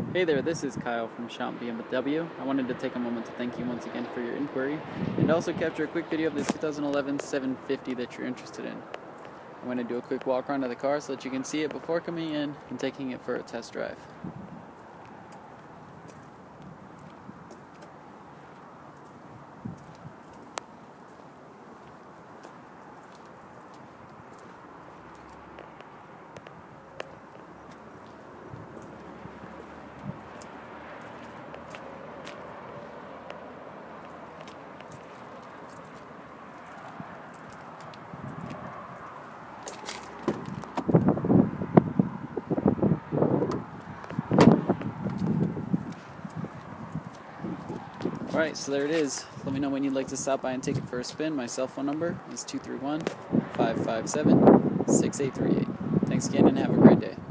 Hey there, this is Kyle from Shop BMW. I wanted to take a moment to thank you once again for your inquiry and also capture a quick video of the 2011 750 that you're interested in. I'm going to do a quick walk around of the car so that you can see it before coming in and taking it for a test drive. Alright, so there it is. Let me know when you'd like to stop by and take it for a spin. My cell phone number is 231-557-6838. Thanks again and have a great day.